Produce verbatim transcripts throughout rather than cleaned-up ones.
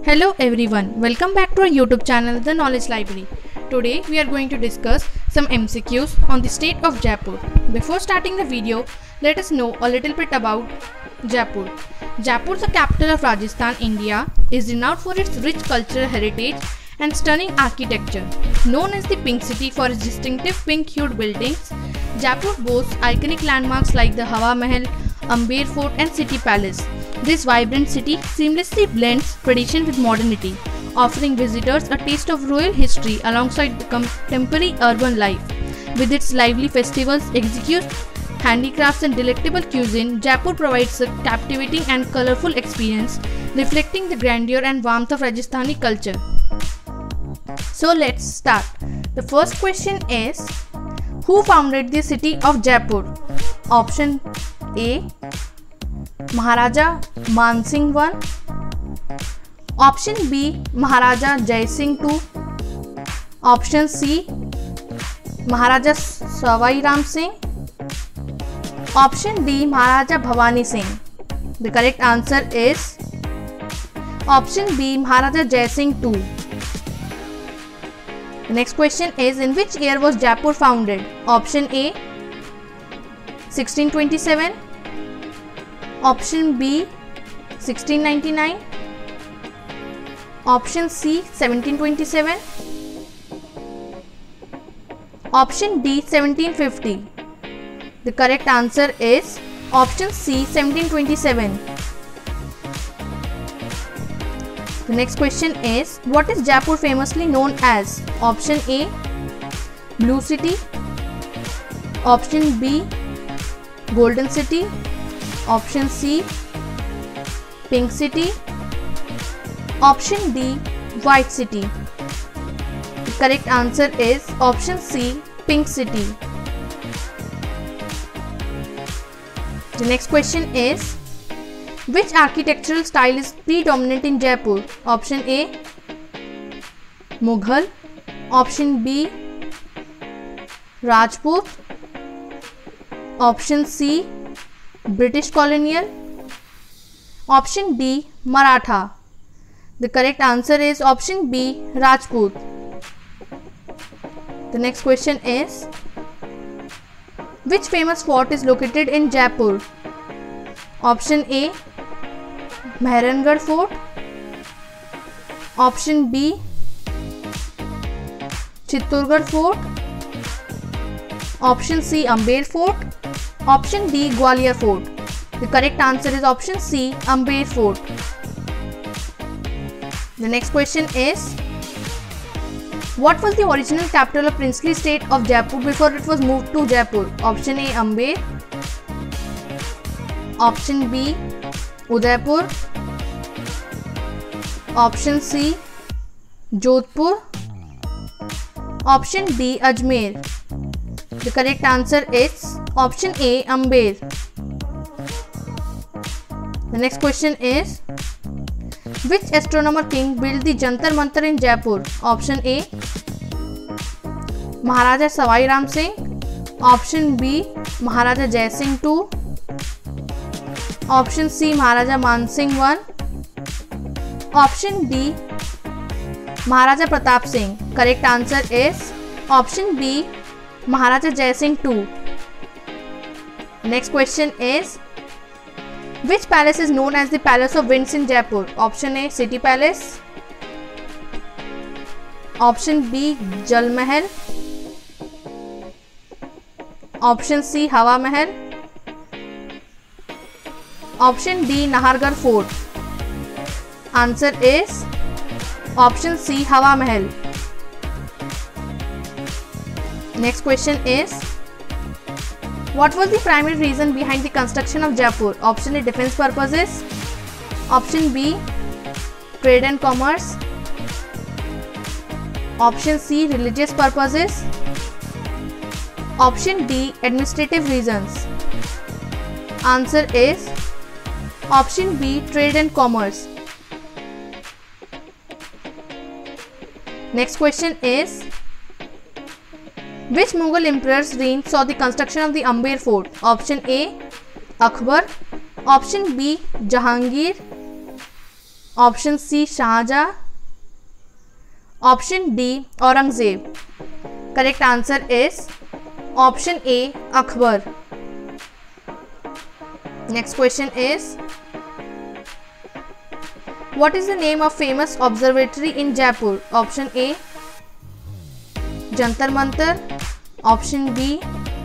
Hello everyone, welcome back to our YouTube channel The Knowledge Library. Today we are going to discuss some M C Qs on the state of Jaipur. Before starting the video, let us know a little bit about Jaipur. Jaipur, the capital of Rajasthan, India, is renowned for its rich cultural heritage and stunning architecture. Known as the Pink City for its distinctive pink-hued buildings, Jaipur boasts iconic landmarks like the Hawa Mahal, Amber Fort and City Palace. This vibrant city seamlessly blends tradition with modernity, offering visitors a taste of royal history alongside the contemporary urban life. With its lively festivals, exquisite handicrafts and delectable cuisine, Jaipur provides a captivating and colorful experience, reflecting the grandeur and warmth of Rajasthani culture. So let's start. The first question is, who founded the city of Jaipur? Option A, Maharaja Mansingh the first. Option B, Maharaja Jai Singh the second. Option C, Maharaja Savai Ram Singh. Option D, Maharaja Bhavani Singh. The correct answer is option B, Maharaja Jai Singh the second. The next question is, in which year was Jaipur founded? Option A, sixteen twenty-seven. Option B, sixteen ninety-nine. Option C, seventeen twenty-seven. Option D, seventeen fifty. The correct answer is option C, seventeen twenty-seven. The next question is, what is Jaipur famously known as? Option A, Blue City. Option B, Golden City. Option C, Pink City. Option D, White City. The correct answer is option C, Pink City. The next question is, which architectural style is predominant in Jaipur? Option A, Mughal. Option B, Rajput. Option C, British colonial. Option D, Maratha. The correct answer is option B, Rajput. The next question is, which famous fort is located in Jaipur? Option A, Mehrangarh Fort. Option B, Chittorgarh Fort. Option C, Amber Fort. Option D, Gwalior Fort. The correct answer is option C, Amber Fort. The next question is, what was the original capital of princely state of Jaipur before it was moved to Jaipur? Option A, Amber. Option B, Udaipur. Option C, Jodhpur. Option D, Ajmer. The correct answer is option A, Amber. The next question is, which astronomer king built the Jantar Mantar in Jaipur? Option A, Maharaja Savai Ram Singh. Option B, Maharaja Jai Singh the second. Option C, Maharaja Mansingh the first. Option D, Maharaja Pratap Singh. Correct answer is option B, Maharaja Jai Singh the second. Next question is, which palace is known as the Palace of Winds in Jaipur? Option A, City Palace. Option B, Jal Mahal. Option C, Hawa Mahal. Option D, Nahargarh Fort. Answer is option C, Hawa Mahal. Next question is, what was the primary reason behind the construction of Jaipur? Option A, defense purposes. Option B, trade and commerce. Option C, religious purposes. Option D, administrative reasons. Answer is option B, trade and commerce. Next question is, which Mughal emperor's reign saw the construction of the Amber Fort? Option A, Akbar. Option B, Jahangir. Option C Shahjahan, option D Aurangzeb. Correct answer is option A Akbar. Next question is what is the name of famous observatory in Jaipur? Option A Jantar Mantar, option B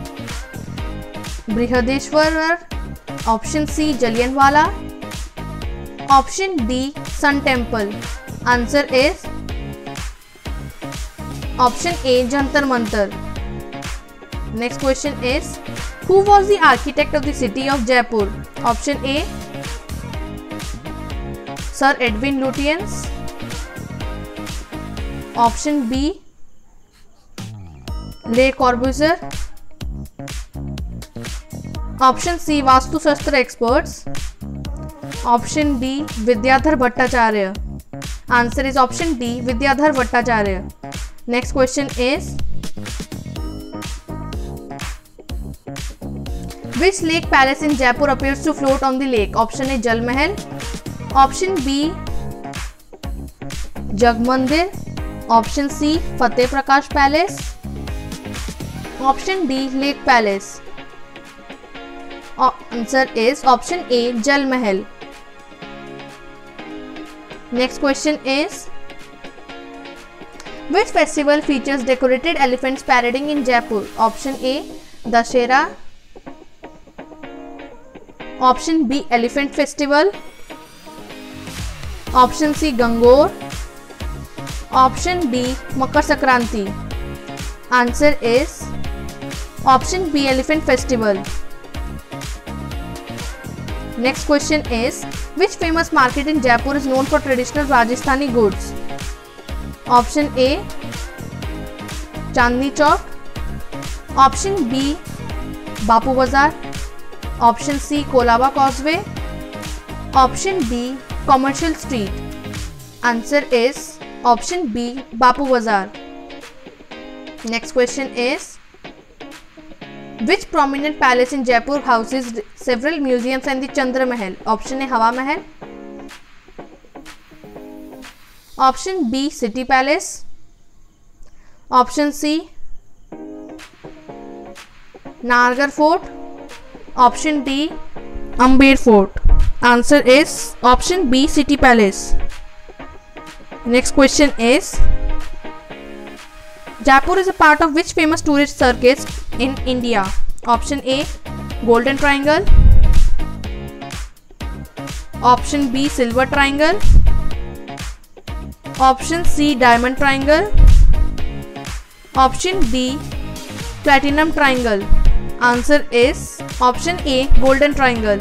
Brihadeeswara, option C Jallianwala, option D Sun Temple. Answer is option A Jantar Mantar. Next question is who was the architect of the city of Jaipur? Option A sir Edwin Lutyens, option B Le Corbusier, option C Vastushastra experts, option D Vidyadhar Bhattacharya. Answer is option D Vidyadhar Bhattacharya. Next question is which lake palace in Jaipur appears to float on the lake? Option A Jal Mahal, option B Jagmandir, option C Fateh Prakash Palace, option D Lake Palace. Answer is option A Jal Mahal. Next question is which festival features decorated elephants parading in Jaipur? Option A Dussehra, option B Elephant Festival, option C Gangaur, option D Makar Sankranti. Answer is option B Elephant Festival. Next question is which famous market in Jaipur is known for traditional Rajasthani goods? Option A Chandni Chowk, option B Bapu Bazaar, option C Colaba Causeway, option D Commercial Street. Answer is option B Bapu Bazaar. Next question is which prominent palace in Jaipur houses several museums and the Chandra Mahal? Option A Hawa Mahal, option B City Palace, option C Nahargarh Fort, option D Amber Fort. Answer is option B City Palace. Next question is Jaipur is a part of which famous tourist circuit in India? Option A Golden Triangle, option B silver triangle, option C diamond triangle, option D platinum triangle. Answer is option A Golden Triangle.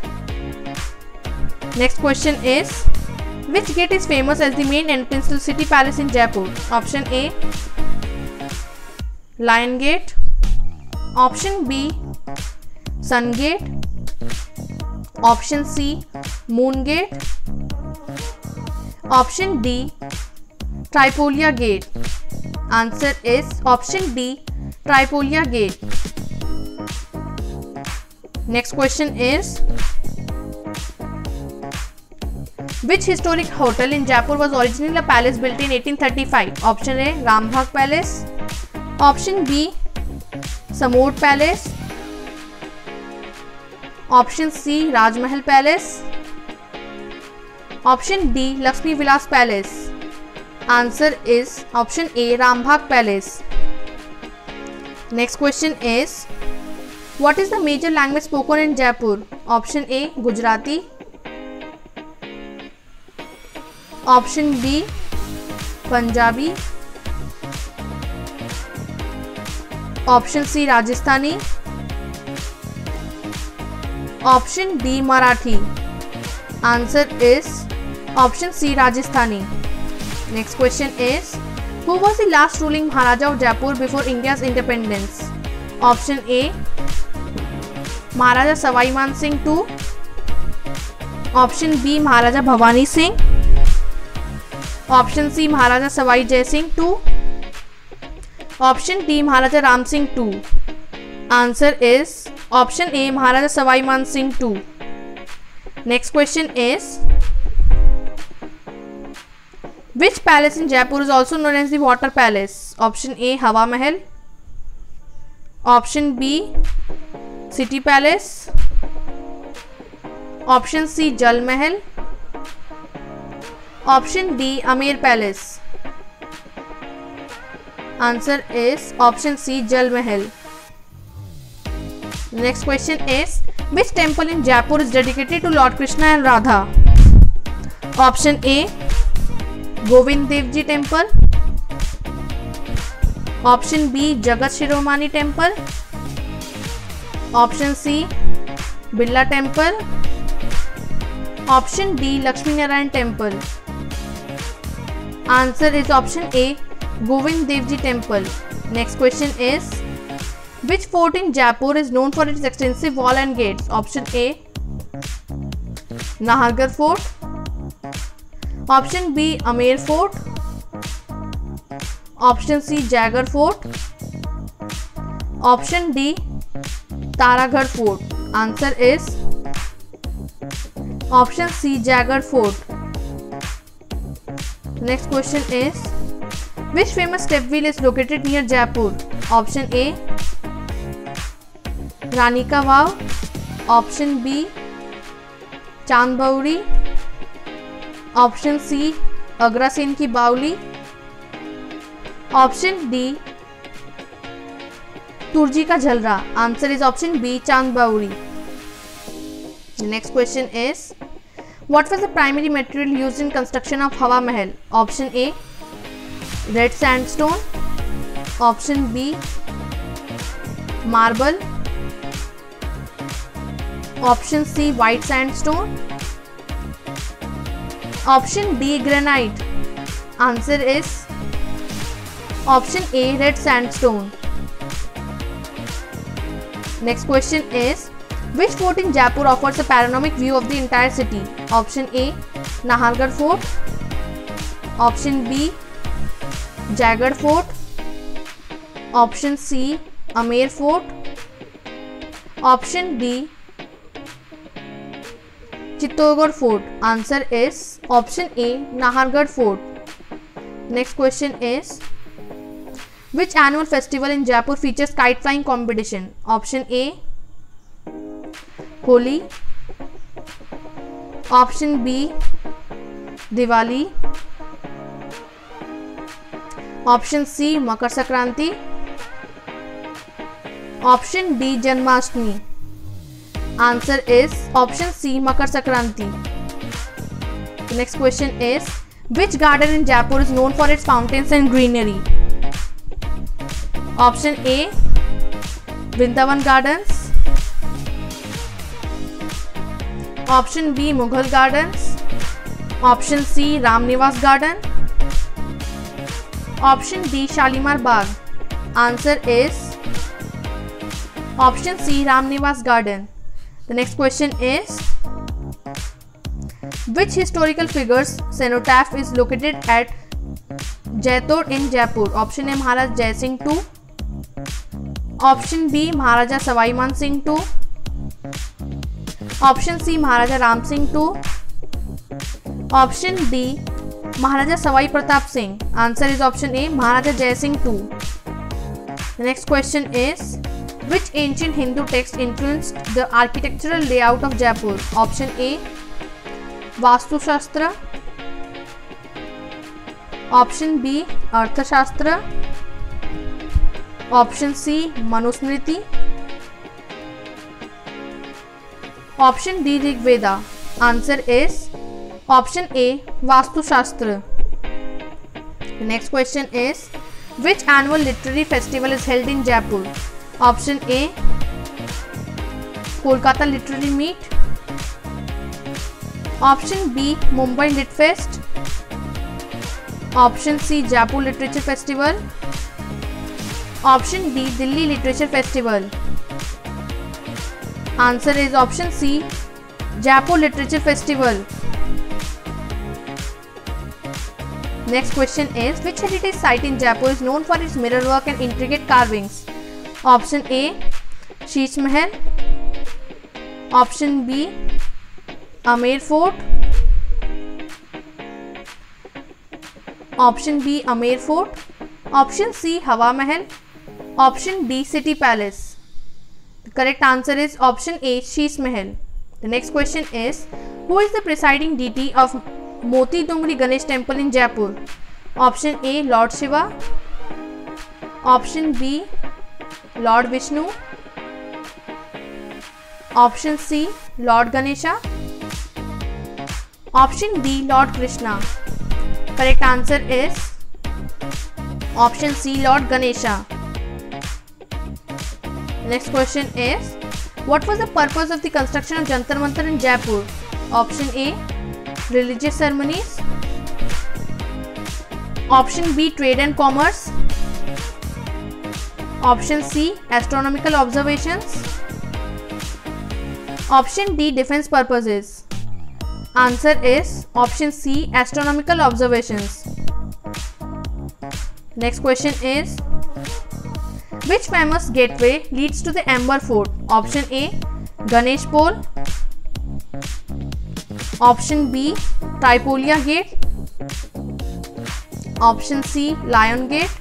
Next question is which gate is famous as the main entrance to City Palace in Jaipur? Option A lion gate, option B sun gate, option C moon gate, option D Tripolia Gate. Answer is option D Tripolia Gate. Next question is which historic hotel in Jaipur was originally a palace built in eighteen thirty five? Option A Rambagh Palace, option B Samode Palace, option C Rajmahal Palace, option D Lakshmi Vilas Palace. Answer is option A Rambagh Palace. Next question is what is the major language spoken in Jaipur? Option A Gujarati, option B Punjabi, option C Rajasthani, option D Marathi. Answer is option C Rajasthani. Next question is who was the last ruling Maharaja of Jaipur before India's independence? Option A Maharaja Sawai Man Singh two, option B Maharaja Bhawani Singh, option C Maharaja Sawai Jai Singh two, option D Maharaja Ram Singh two. Answer is option A Maharaja Sawai Man Singh two. Next question is Which palace in Jaipur is also known as the Water Palace? Option A Hawa Mahal, Option B City Palace, Option C Jal Mahal, Option D Amer Palace. Answer is Option C Jal Mahal. Next question is, which temple in Jaipur is dedicated to Lord Krishna and Radha? Option A Govind Dev Ji Temple, Option B Jagat Shiromani Temple, Option C Birla Temple, Option D Lakshmi Narayan Temple. Answer is Option A Govind Dev Ji Temple. Next question is, which fort in Jaipur is known for its extensive wall and gates? Option A Nahargarh Fort, Option B Amer Fort, Option C Jaigarh Fort, Option D Taragarh Fort. Answer is Option C Jaigarh Fort. Next question is, which famous step wheel is located near Jaipur? Option A Rani Ka Vav, Option B Chand Bauri, Option C Agrasen Ki Bauli, Option D Turji Ka Jhalra. Answer is Option B Chand Bauri. Next question is, what was the primary material used in construction of Hawa Mahal? Option A red sandstone, Option B marble, Option C white sandstone, Option D granite. Answer is Option A red sandstone. Next question is, which fort in Jaipur offers a panoramic view of the entire city? Option A Nahargarh Fort, Option B Jaigarh Fort, Option C Amer Fort, Option D Chittorgarh Fort. Answer is Option A Nahargarh Fort. Next question is, which annual festival in Jaipur features kite flying competition? Option A Holi, Option B Diwali, Option C Makar Sankranti, Option D Janmashtami. Answer is Option C Makar Sankranti. The next question is, which garden in Jaipur is known for its fountains and greenery? Option A Vrindavan Gardens, Option B Mughal Gardens, Option C Ram Nivas Garden, Option D Shalimar Bagh. Answer is Option C Ram Nivas Garden. The next question is, which historical figure's cenotaph is located at Jaitod in Jaipur? Option A Maharaj Jai Singh the Second, Option B Maharaja Savai Man Singh the Second, Option C Maharaja Ram Singh the Second, Option D Maharaja Savai Pratap Singh. Answer is Option A Maharaja Jai Singh the Second. The next question is, which ancient Hindu text influenced the architectural layout of Jaipur? Option A Vastu Shastra, Option B Arthashastra, Option C Manusmriti, Option D Rig Veda. Answer is Option A Vastu Shastra. The next question is, which annual literary festival is held in Jaipur? Option A Kolkata Literary Meet, Option B Mumbai Lit Fest, Option C Jaipur Literature Festival, Option D Delhi Literature Festival. Answer is Option C Jaipur Literature Festival. Next question is, which heritage site in Jaipur is known for its mirror work and intricate carvings? Option A Sheesh Mahal, Option B Amer Fort, Option B, Amer Fort. Option C, Hawa Mahal. Option D, City Palace. The correct answer is option A, Sheesh Mahal. The next question is, who is the presiding deity of Moti Dungri Ganesh Temple in Jaipur? Option A, Lord Shiva. Option B, Lord Vishnu. Option C, Lord Ganesha. Option D, Lord Krishna. Correct answer is option C, Lord Ganesha. Next question is, what was the purpose of the construction of Jantar Mantar in Jaipur? Option A, religious ceremonies. Option B, trade and commerce. Option C, astronomical observations. Option D, defense purposes. Answer is option C, astronomical observations. Next question is, which famous gateway leads to the Amber Fort? Option A, Ganesh Pole. Option B, Tripolia Gate. Option C, Lion Gate.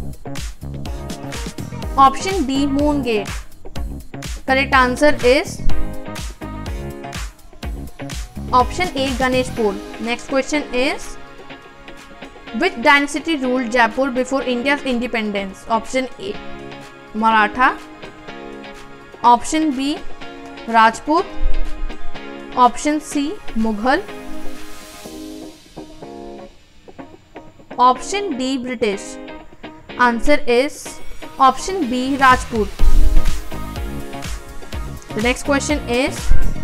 Option D, Moon Gate. Correct answer is option A, Ganesh Pole. Next question is, which dynasty ruled Jaipur before India's independence? Option A, Maratha. Option B, Rajput. Option C, Mughal. Option D, British. Answer is option B, Rajput. The next question is,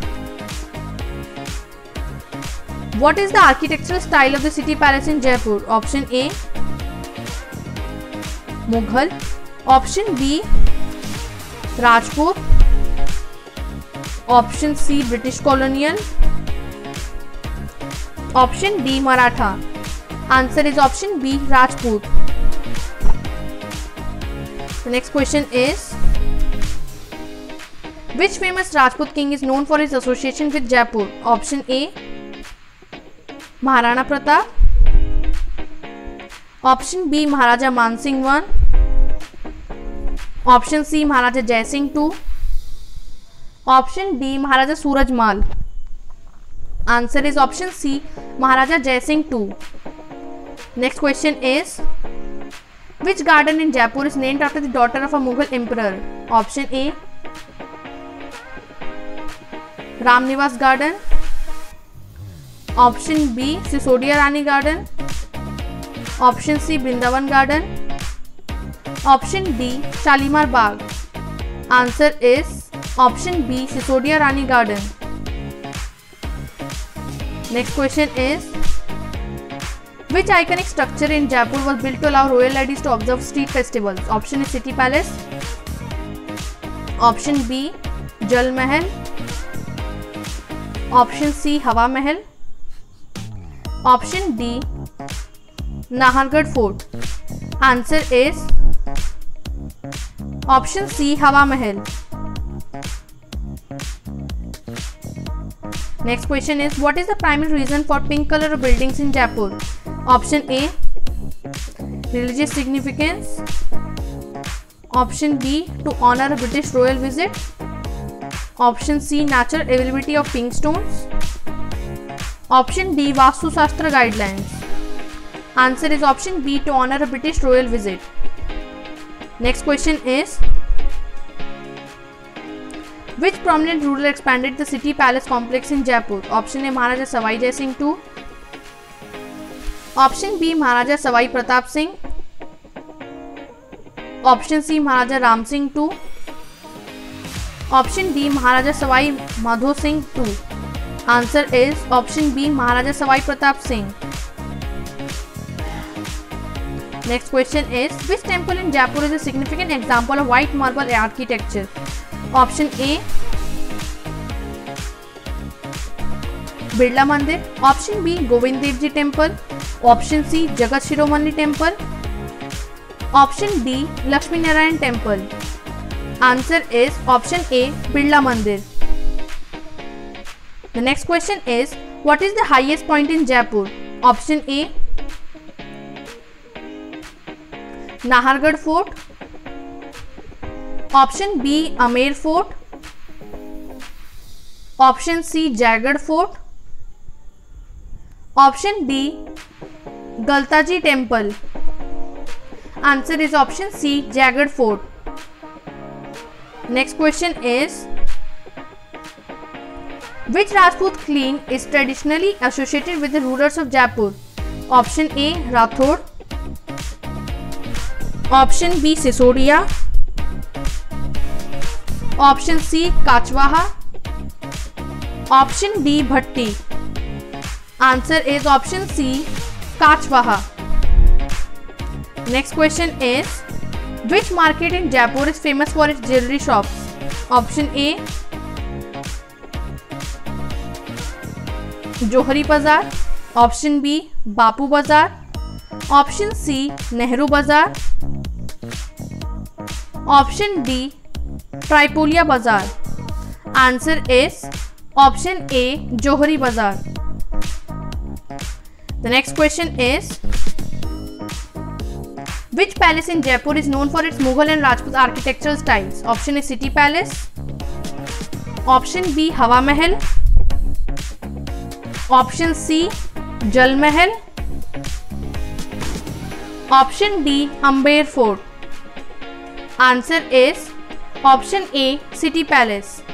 what is the architectural style of the City Palace in Jaipur? Option A, Mughal. Option B, Rajput. Option C, British Colonial. Option D, Maratha. Answer is option B, Rajput. The next question is, which famous Rajput king is known for his association with Jaipur? Option A, Maharana Pratap. Option B, Maharaja Man Singh the First. Option C, Maharaja Jai Singh the Second. Option D, Maharaja Suraj Mal. Answer is option C, Maharaja Jai Singh the Second. Next question is, which garden in Jaipur is named after the daughter of a Mughal emperor? Option A, Ramnivas Garden. Option B, Sisodia Rani Garden. Option C, Brindavan Garden. Option D, Shalimar Bagh. Answer is option B, Sisodia Rani Garden. Next question is, which iconic structure in Jaipur was built to allow royal ladies to observe street festivals? Option A, City Palace. Option B, Jal Mahal. Option C, Hawa Mahal. Option D, Nahargarh Fort. Answer is option C, Hawa Mahal. Next question is, what is the primary reason for pink color of buildings in Jaipur? Option A, religious significance. Option B, to honor a British royal visit. Option C, natural availability of pink stones. Option D, Vastu Shastra guidelines. Answer is option B, to honor a British royal visit. Next question is, which prominent ruler expanded the City Palace complex in Jaipur? Option A, Maharaja Savai Jai Singh the Second. Option B, Maharaja Savai Pratap Singh. Option C, Maharaja Ram Singh the Second. Option D, Maharaja Savai Madho Singh the Second. Answer is option B, Maharaja Savai Pratap Singh. Next question is, which temple in Jaipur is a significant example of white marble architecture? Option A, Birla Mandir. Option B, Govind Dev Ji Temple. Option C, Jagat Shiromani Temple. Option D, Lakshmi Narayan Temple. Answer is option A, Birla Mandir. The next question is, what is the highest point in Jaipur? Option A, Nahargarh Fort. Option B, Amer Fort. Option C, Jaigarh Fort. Option D, Galtaji Temple. Answer is option C, Jaigarh Fort. Next question is, which Rajput clan is traditionally associated with the rulers of Jaipur? Option A, Rathod. Option B, Sisodia. Option C, Kachwaha. Option D, Bhatti. Answer is option C, Kachwaha. Next question is, which market in Jaipur is famous for its jewelry shops? Option A, Johari Bazaar. Option B, Bapu Bazaar. Option C, Nehru Bazaar. Option D, Tripolia Bazaar. Answer is option A, Johari Bazaar. The next question is, which palace in Jaipur is known for its Mughal and Rajput architectural styles? Option A, City Palace. Option B, Hawa Mahal. Option C, Jal Mahal. Option D, Amber Fort. Answer is option A, City Palace.